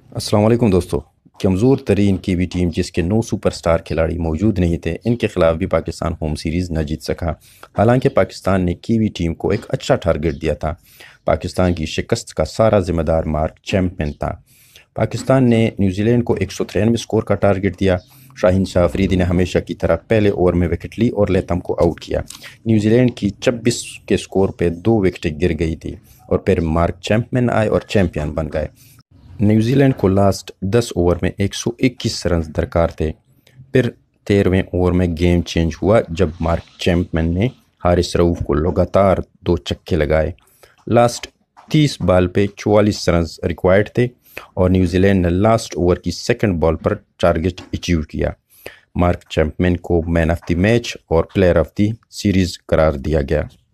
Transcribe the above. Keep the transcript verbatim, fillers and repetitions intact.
अस्सलाम वालेकुम दोस्तों। कमज़ोर तरीन कीवी टीम जिसके नौ सुपरस्टार खिलाड़ी मौजूद नहीं थे, इनके खिलाफ भी पाकिस्तान होम सीरीज़ न जीत सका। हालांकि पाकिस्तान ने कीवी टीम को एक अच्छा टारगेट दिया था। पाकिस्तान की शिकस्त का सारा जिम्मेदार मार्क चैंपियन था। पाकिस्तान ने न्यूजीलैंड को एक सौ तिरानवे स्कोर का टारगेट दिया। शाहीन शाह अफरीदी ने हमेशा की तरह पहले ओवर में विकेट ली और लेथम को आउट किया। न्यूजीलैंड की छब्बीस के स्कोर पे दो विकेटें गिर गई थी और फिर मार्क चैंपियन आए और चैंपियन बन गए। न्यूजीलैंड को लास्ट दस ओवर में एक सौ इक्कीस रन दरकार थे। फिर तेरहवें ओवर में गेम चेंज हुआ जब मार्क चैंपियन ने हारिस रऊफ को लगातार दो छक्के लगाए। लास्ट तीस बॉल पे चौवालीस रन रिक्वायर्ड थे और न्यूजीलैंड ने लास्ट ओवर की सेकंड बॉल पर टारगेट अचीव किया। मार्क चैंपियन को मैन ऑफ द मैच और प्लेयर ऑफ द सीरीज करार दिया गया।